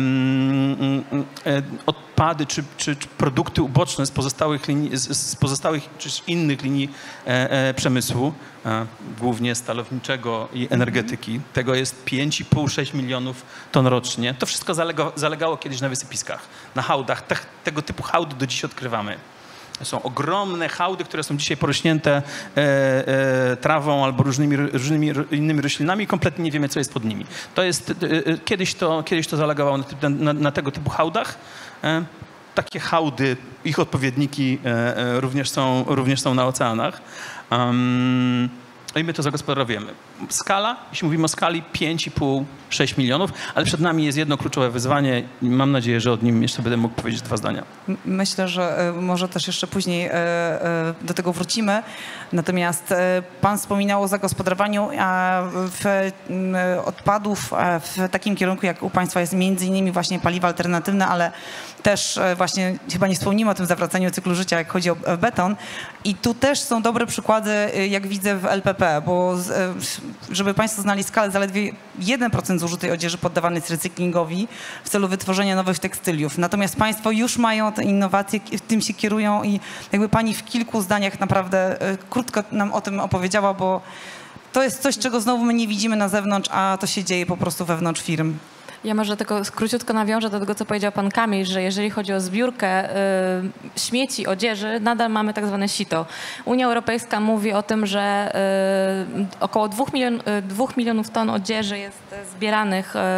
e, odpady czy, czy, czy produkty uboczne z pozostałych, linii, z, z pozostałych czy z innych linii e, e, przemysłu, e, głównie stalowniczego i energetyki. Tego jest pięć i pół do sześciu milionów ton rocznie. To wszystko zalega, zalegało kiedyś na wysypiskach, na hałdach. Te, tego typu hałdy do dziś odkrywamy. Są ogromne hałdy, które są dzisiaj porośnięte e, e, trawą albo różnymi, różnymi innymi roślinami i kompletnie nie wiemy, co jest pod nimi. To jest, e, kiedyś, to, kiedyś to zalegało na, na, na tego typu hałdach. E, takie hałdy, ich odpowiedniki e, e, również, są, również są na oceanach. Um, I my to zagospodarowujemy. Skala, jeśli mówimy o skali, pięć i pół do sześciu milionów, ale przed nami jest jedno kluczowe wyzwanie i mam nadzieję, że o nim jeszcze będę mógł powiedzieć dwa zdania. Myślę, że może też jeszcze później do tego wrócimy. Natomiast pan wspominał o zagospodarowaniu w odpadów w takim kierunku, jak u państwa jest między innymi właśnie paliwa alternatywne, ale też właśnie chyba nie wspomnimy o tym zawracaniu cyklu życia, jak chodzi o beton. I tu też są dobre przykłady, jak widzę w L P P, bo żeby państwo znali skalę, zaledwie jeden procent zużytej odzieży poddawany jest recyklingowi w celu wytworzenia nowych tekstyliów. Natomiast państwo już mają te innowacje, tym się kierują i jakby pani w kilku zdaniach naprawdę krótko nam o tym opowiedziała, bo to jest coś, czego znowu my nie widzimy na zewnątrz, a to się dzieje po prostu wewnątrz firm. Ja może tylko króciutko nawiążę do tego, co powiedział pan Kamil, że jeżeli chodzi o zbiórkę y, śmieci, odzieży, nadal mamy tak zwane sito. Unia Europejska mówi o tym, że y, około dwóch, milion, y, dwóch milionów ton odzieży jest zbieranych y, y,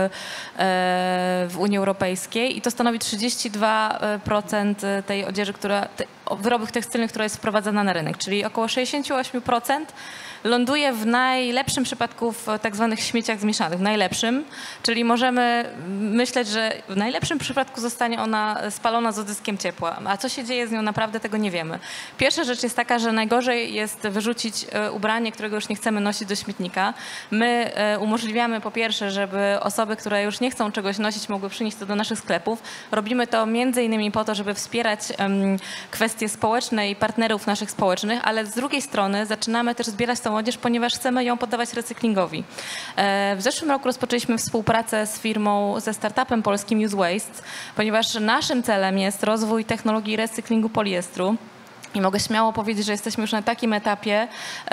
w Unii Europejskiej i to stanowi trzydzieści dwa procent tej odzieży, która, te, wyrobów tekstylnych, która jest wprowadzana na rynek, czyli około sześćdziesiąt osiem procent ląduje w najlepszym przypadku w tak zwanych śmieciach zmieszanych, w najlepszym, czyli możemy myśleć, że w najlepszym przypadku zostanie ona spalona z odzyskiem ciepła, a co się dzieje z nią naprawdę tego nie wiemy. Pierwsza rzecz jest taka, że najgorzej jest wyrzucić ubranie, którego już nie chcemy nosić do śmietnika. My umożliwiamy po pierwsze, żeby osoby, które już nie chcą czegoś nosić, mogły przynieść to do naszych sklepów. Robimy to między innymi po to, żeby wspierać um, kwestie społeczne i partnerów naszych społecznych, ale z drugiej strony zaczynamy też zbierać tą odzież, ponieważ chcemy ją poddawać recyklingowi. W zeszłym roku rozpoczęliśmy współpracę z firmą, ze startupem polskim Use Waste, ponieważ naszym celem jest rozwój technologii recyklingu poliestru. I mogę śmiało powiedzieć, że jesteśmy już na takim etapie,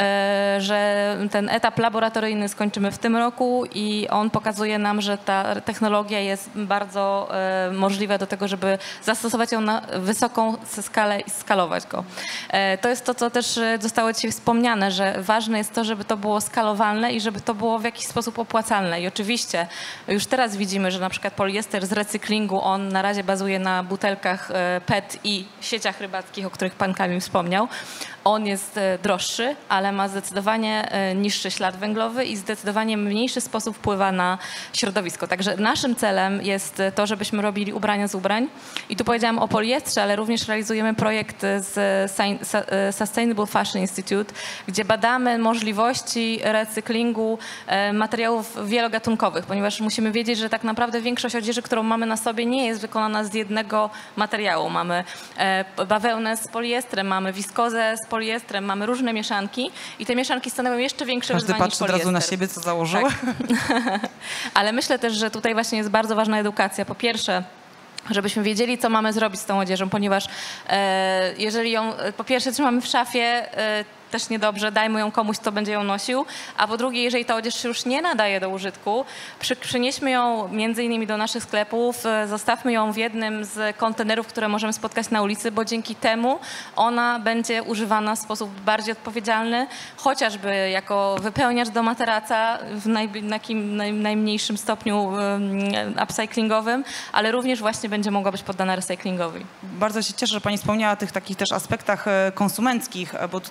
że ten etap laboratoryjny skończymy w tym roku i on pokazuje nam, że ta technologia jest bardzo możliwa do tego, żeby zastosować ją na wysoką skalę i skalować go. To jest to, co też zostało dzisiaj wspomniane, że ważne jest to, żeby to było skalowalne i żeby to było w jakiś sposób opłacalne. I oczywiście już teraz widzimy, że na przykład poliester z recyklingu, on na razie bazuje na butelkach P E T i sieciach rybackich, o których pan Kamil wspomniał. On jest droższy, ale ma zdecydowanie niższy ślad węglowy i zdecydowanie mniejszy sposób wpływa na środowisko. Także naszym celem jest to, żebyśmy robili ubrania z ubrań. I tu powiedziałam o poliestrze, ale również realizujemy projekt z Sustainable Fashion Institute, gdzie badamy możliwości recyklingu materiałów wielogatunkowych, ponieważ musimy wiedzieć, że tak naprawdę większość odzieży, którą mamy na sobie, nie jest wykonana z jednego materiału. Mamy bawełnę z poliestrem, mamy wiskozę z poliestrem, mamy różne mieszanki i te mieszanki stanowią jeszcze większe Każdy wyzwanie niż patrzy od razu na siebie, co założył. Tak. Ale myślę też, że tutaj właśnie jest bardzo ważna edukacja. Po pierwsze, żebyśmy wiedzieli, co mamy zrobić z tą odzieżą, ponieważ e, jeżeli ją po pierwsze trzymamy w szafie, e, też niedobrze, dajmy ją komuś, kto będzie ją nosił, a po drugie, jeżeli ta odzież się już nie nadaje do użytku, przy, przynieśmy ją między innymi do naszych sklepów, zostawmy ją w jednym z kontenerów, które możemy spotkać na ulicy, bo dzięki temu ona będzie używana w sposób bardziej odpowiedzialny, chociażby jako wypełniacz do materaca w naj, takim naj, najmniejszym stopniu um, upcyclingowym, ale również właśnie będzie mogła być poddana recyklingowi. Bardzo się cieszę, że pani wspomniała o tych takich też aspektach konsumenckich, bo tutaj też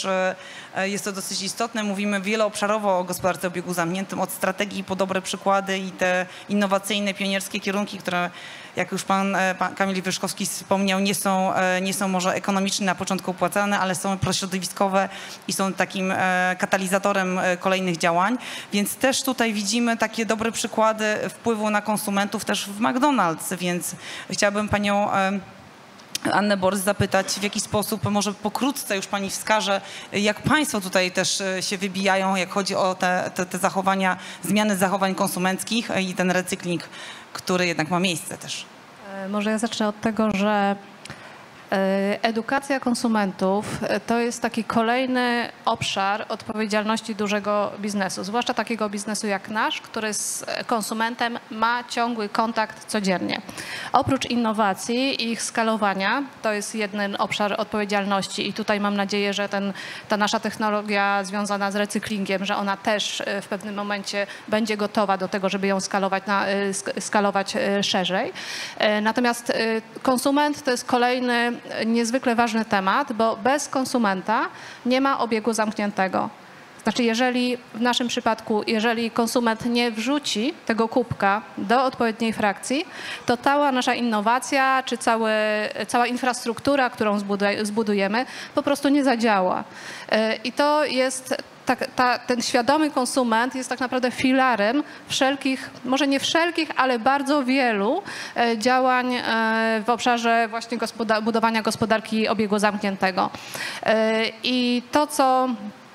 jest to dosyć istotne. Mówimy wieloobszarowo o gospodarce o obiegu zamkniętym, od strategii po dobre przykłady i te innowacyjne, pionierskie kierunki, które, jak już pan, pan Kamil Wyszkowski wspomniał, nie są, nie są może ekonomicznie na początku opłacalne, ale są prośrodowiskowe i są takim katalizatorem kolejnych działań. Więc też tutaj widzimy takie dobre przykłady wpływu na konsumentów też w McDonald's, więc chciałabym panią Annę Borys zapytać, w jaki sposób, może pokrótce już pani wskaże, jak państwo tutaj też się wybijają, jak chodzi o te, te, te zachowania, zmiany zachowań konsumenckich i ten recykling, który jednak ma miejsce też. Może ja zacznę od tego, że edukacja konsumentów to jest taki kolejny obszar odpowiedzialności dużego biznesu, zwłaszcza takiego biznesu jak nasz, który z konsumentem ma ciągły kontakt codziennie. Oprócz innowacji i ich skalowania, to jest jeden obszar odpowiedzialności i tutaj mam nadzieję, że ten, ta nasza technologia związana z recyklingiem, że ona też w pewnym momencie będzie gotowa do tego, żeby ją skalować, na, skalować szerzej. Natomiast konsument to jest kolejny niezwykle ważny temat, bo bez konsumenta nie ma obiegu zamkniętego. Znaczy, jeżeli w naszym przypadku, jeżeli konsument nie wrzuci tego kubka do odpowiedniej frakcji, to cała nasza innowacja czy cały, cała infrastruktura, którą zbudujemy, po prostu nie zadziała. I to jest tak, ta, ten świadomy konsument jest tak naprawdę filarem wszelkich, może nie wszelkich, ale bardzo wielu e, działań e, w obszarze właśnie gospoda- budowania gospodarki obiegu zamkniętego. E, I to, co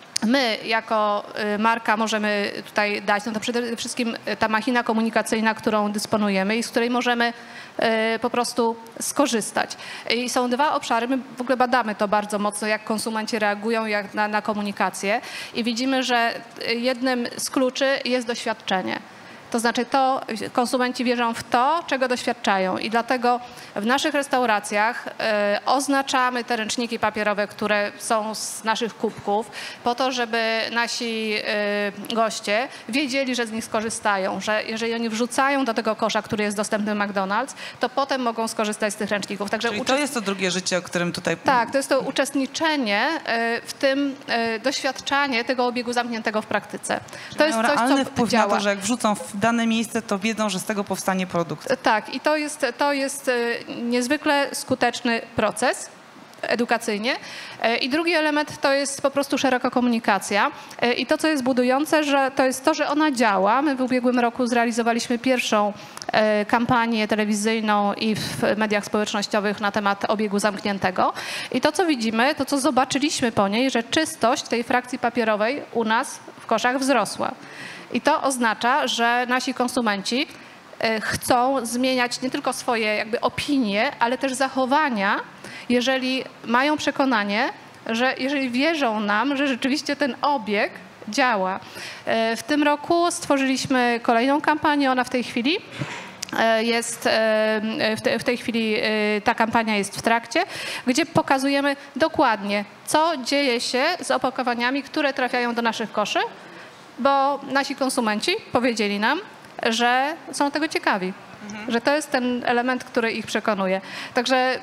my jako marka możemy tutaj dać, no to przede wszystkim ta machina komunikacyjna, którą dysponujemy i z której możemy po prostu skorzystać. I są dwa obszary, my w ogóle badamy to bardzo mocno, jak konsumenci reagują jak na, na komunikację i widzimy, że jednym z kluczy jest doświadczenie. To znaczy to konsumenci wierzą w to, czego doświadczają i dlatego w naszych restauracjach y, oznaczamy te ręczniki papierowe, które są z naszych kubków po to, żeby nasi y, goście wiedzieli, że z nich skorzystają, że jeżeli oni wrzucają do tego kosza, który jest dostępny w McDonald's, to potem mogą skorzystać z tych ręczników. Także Czyli uczest... to jest to drugie życie, o którym tutaj... Tak, to jest to uczestniczenie y, w tym y, doświadczanie tego obiegu zamkniętego w praktyce. To jest coś, realny co wpływ działa. na to, że jak wrzucą w dane miejsce, to wiedzą, że z tego powstanie produkt. Tak, i to jest, to jest niezwykle skuteczny proces edukacyjnie. I drugi element to jest po prostu szeroka komunikacja. I to, co jest budujące, że to jest to, że ona działa. My w ubiegłym roku zrealizowaliśmy pierwszą kampanię telewizyjną i w mediach społecznościowych na temat obiegu zamkniętego. I to, co widzimy, to, co zobaczyliśmy po niej, że czystość tej frakcji papierowej u nas w koszach wzrosła. I to oznacza, że nasi konsumenci chcą zmieniać nie tylko swoje jakby opinie, ale też zachowania, jeżeli mają przekonanie, że jeżeli wierzą nam, że rzeczywiście ten obieg działa. W tym roku stworzyliśmy kolejną kampanię, ona w tej chwili jest, w tej chwili ta kampania jest w trakcie, gdzie pokazujemy dokładnie, co dzieje się z opakowaniami, które trafiają do naszych koszy, bo nasi konsumenci powiedzieli nam, że są tego ciekawi, mhm. że to jest ten element, który ich przekonuje. Także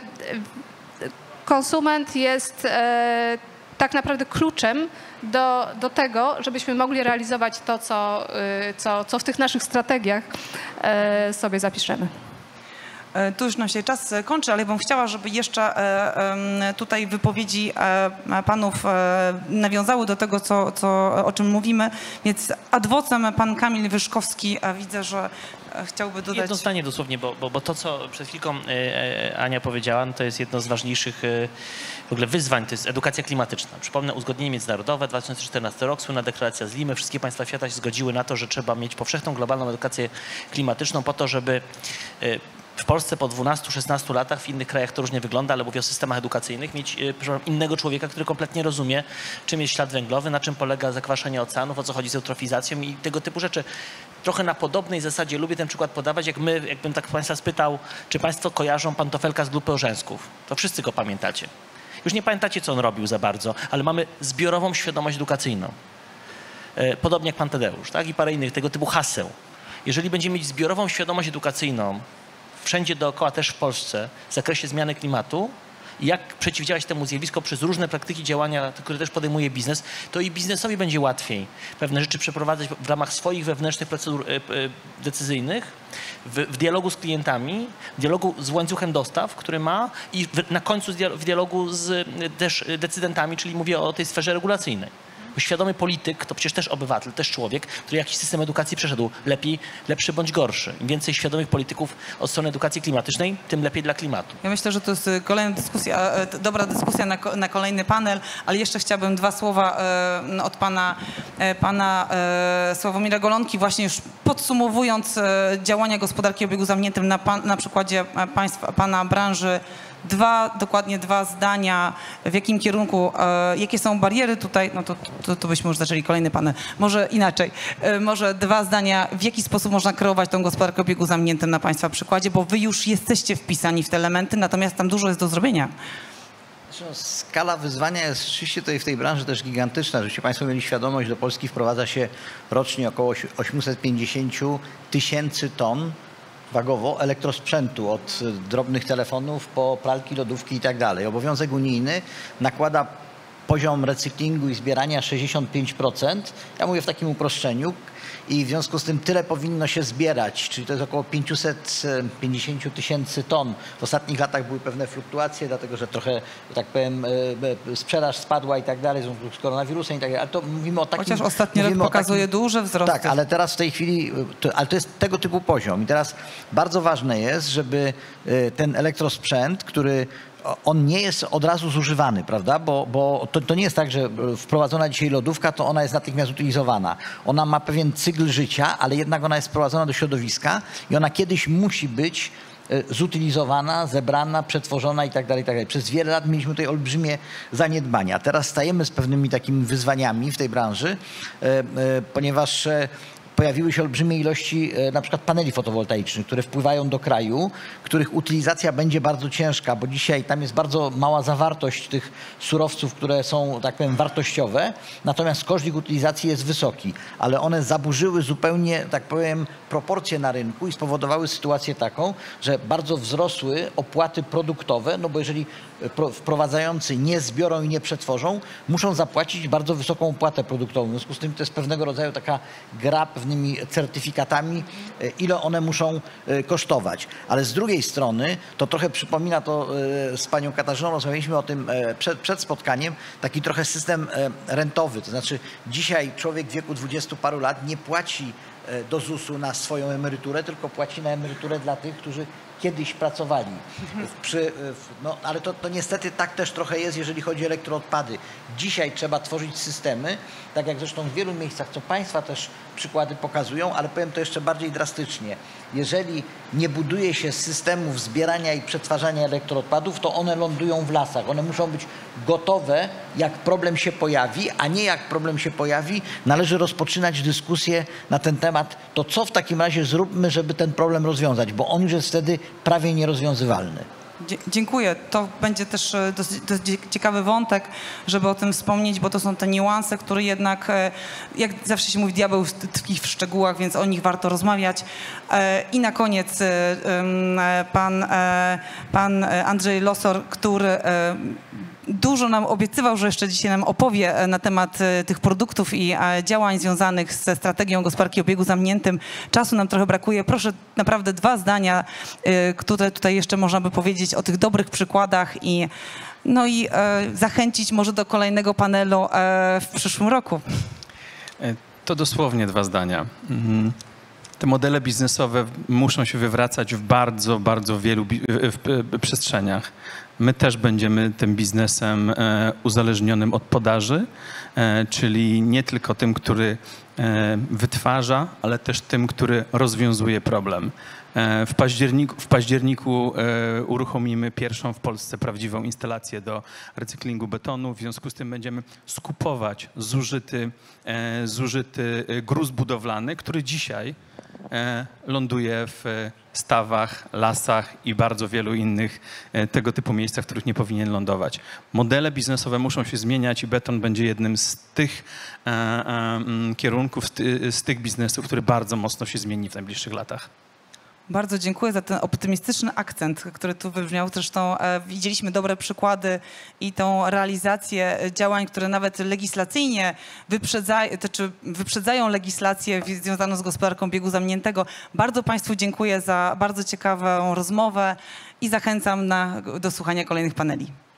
konsument jest e, tak naprawdę kluczem do, do tego, żebyśmy mogli realizować to, co, y, co, co w tych naszych strategiach e, sobie zapiszemy. Tu już nam się czas kończy, ale bym chciała, żeby jeszcze tutaj wypowiedzi panów nawiązały do tego, co, co, o czym mówimy. Więc ad vocem pan Kamil Wyszkowski, widzę, że chciałby dodać... Jedno zdanie dosłownie, bo, bo, bo to, co przed chwilką Ania powiedziała, no to jest jedno z ważniejszych w ogóle wyzwań, to jest edukacja klimatyczna. Przypomnę, uzgodnienie międzynarodowe, dwa tysiące czternasty rok, słynna deklaracja z Limy. Wszystkie państwa świata się zgodziły na to, że trzeba mieć powszechną, globalną edukację klimatyczną po to, żeby w Polsce po dwunastu szesnastu latach, w innych krajach to różnie wygląda, ale mówię o systemach edukacyjnych, mieć innego człowieka, który kompletnie rozumie, czym jest ślad węglowy, na czym polega zakwaszenie oceanów, o co chodzi z eutrofizacją i tego typu rzeczy. Trochę na podobnej zasadzie lubię ten przykład podawać, jak my, jakbym tak państwa spytał, czy państwo kojarzą Pantofelka z Grupy Orzęsków. To wszyscy go pamiętacie. Już nie pamiętacie, co on robił za bardzo, ale mamy zbiorową świadomość edukacyjną. Podobnie jak pan Tadeusz, tak? I parę innych tego typu haseł. Jeżeli będziemy mieć zbiorową świadomość edukacyjną, wszędzie dookoła, też w Polsce, w zakresie zmiany klimatu, i jak przeciwdziałać temu zjawisku przez różne praktyki działania, które też podejmuje biznes, to i biznesowi będzie łatwiej pewne rzeczy przeprowadzać w ramach swoich wewnętrznych procedur decyzyjnych, w, w dialogu z klientami, w dialogu z łańcuchem dostaw, który ma i w, na końcu w dialogu z też decydentami, czyli mówię o tej sferze regulacyjnej. Bo świadomy polityk to przecież też obywatel, też człowiek, który jakiś system edukacji przeszedł, lepiej, lepszy bądź gorszy. Im więcej świadomych polityków od strony edukacji klimatycznej, tym lepiej dla klimatu. Ja myślę, że to jest kolejna dyskusja, dobra dyskusja na, na kolejny panel, ale jeszcze chciałabym dwa słowa e, od pana, e, pana e, Sławomira Golonki, właśnie już podsumowując e, działania gospodarki o obiegu zamkniętym na, pan, na przykładzie państwa, pana branży. Dwa, dokładnie dwa zdania, w jakim kierunku, e, jakie są bariery tutaj, no to, to, to byśmy już zaczęli kolejny panel, może inaczej, e, może dwa zdania, w jaki sposób można kreować tą gospodarkę o obiegu zamkniętym na państwa przykładzie, bo wy już jesteście wpisani w te elementy, natomiast tam dużo jest do zrobienia. Skala wyzwania jest rzeczywiście tutaj w tej branży też gigantyczna. Żebyście Państwo mieli świadomość, do Polski wprowadza się rocznie około osiemset pięćdziesiąt tysięcy ton wagowo elektrosprzętu, od drobnych telefonów po pralki, lodówki i tak dalej. Obowiązek unijny nakłada poziom recyklingu i zbierania sześćdziesiąt pięć procent. Ja mówię w takim uproszczeniu. I w związku z tym tyle powinno się zbierać, czyli to jest około pięćset pięćdziesiąt tysięcy ton. W ostatnich latach były pewne fluktuacje, dlatego że trochę, że tak powiem, sprzedaż spadła i tak dalej, z koronawirusem i tak dalej. Ale to mówimy o takim... Chociaż ostatni rok pokazuje takim, duży wzrost. Tak, ale teraz w tej chwili, to, ale to jest tego typu poziom. I teraz bardzo ważne jest, żeby ten elektrosprzęt, który on nie jest od razu zużywany, prawda? Bo, bo to, to nie jest tak, że wprowadzona dzisiaj lodówka, to ona jest natychmiast utylizowana. Ona ma pewien cykl życia, ale jednak ona jest wprowadzona do środowiska i ona kiedyś musi być zutylizowana, zebrana, przetworzona i tak dalej, i tak dalej. Przez wiele lat mieliśmy tutaj olbrzymie zaniedbania. Teraz stajemy z pewnymi takimi wyzwaniami w tej branży, ponieważ pojawiły się olbrzymie ilości na przykład paneli fotowoltaicznych, które wpływają do kraju, których utylizacja będzie bardzo ciężka, bo dzisiaj tam jest bardzo mała zawartość tych surowców, które są, tak powiem, wartościowe, natomiast koszt ich utylizacji jest wysoki, ale one zaburzyły zupełnie, tak powiem, proporcje na rynku i spowodowały sytuację taką, że bardzo wzrosły opłaty produktowe, no bo jeżeli wprowadzający nie zbiorą i nie przetworzą, muszą zapłacić bardzo wysoką opłatę produktową. W związku z tym to jest pewnego rodzaju taka gra pewnymi certyfikatami, ile one muszą kosztować. Ale z drugiej strony, to trochę przypomina to, z panią Katarzyną rozmawialiśmy o tym przed, przed spotkaniem, taki trochę system rentowy. To znaczy dzisiaj człowiek w wieku dwudziestu paru lat nie płaci do zusu na swoją emeryturę, tylko płaci na emeryturę dla tych, którzy kiedyś pracowali. Przy, no, ale to, to niestety tak też trochę jest, jeżeli chodzi o elektroodpady. Dzisiaj trzeba tworzyć systemy, tak jak zresztą w wielu miejscach, co państwa też przykłady pokazują, ale powiem to jeszcze bardziej drastycznie. Jeżeli nie buduje się systemów zbierania i przetwarzania elektroodpadów, to one lądują w lasach. One muszą być gotowe, jak problem się pojawi, a nie jak problem się pojawi, należy rozpoczynać dyskusję na ten temat, to co w takim razie zróbmy, żeby ten problem rozwiązać, bo on już jest wtedy prawie nierozwiązywalny. Dziękuję. To będzie też dosyć, dosyć ciekawy wątek, żeby o tym wspomnieć, bo to są te niuanse, które jednak, jak zawsze się mówi, diabeł tkwi w szczegółach, więc o nich warto rozmawiać. I na koniec pan, pan Andrzej Losor, który dużo nam obiecywał, że jeszcze dzisiaj nam opowie na temat tych produktów i działań związanych ze strategią gospodarki o obiegu zamkniętym. Czasu nam trochę brakuje. Proszę naprawdę dwa zdania, które tutaj jeszcze można by powiedzieć o tych dobrych przykładach i, no i zachęcić może do kolejnego panelu w przyszłym roku. To dosłownie dwa zdania. Te modele biznesowe muszą się wywracać w bardzo, bardzo wielu przestrzeniach. My też będziemy tym biznesem uzależnionym od podaży, czyli nie tylko tym, który wytwarza, ale też tym, który rozwiązuje problem. W październiku, w październiku uruchomimy pierwszą w Polsce prawdziwą instalację do recyklingu betonu. W związku z tym będziemy skupować zużyty, zużyty gruz budowlany, który dzisiaj ląduje w stawach, lasach i bardzo wielu innych tego typu miejscach, w których nie powinien lądować. Modele biznesowe muszą się zmieniać i beton będzie jednym z tych e, e, kierunków, z, ty, z tych biznesów, który bardzo mocno się zmieni w najbliższych latach. Bardzo dziękuję za ten optymistyczny akcent, który tu wybrzmiał. Zresztą e, widzieliśmy dobre przykłady i tą realizację działań, które nawet legislacyjnie wyprzedzają, czy wyprzedzają legislację związaną z gospodarką obiegu zamkniętego. Bardzo Państwu dziękuję za bardzo ciekawą rozmowę i zachęcam na, do słuchania kolejnych paneli.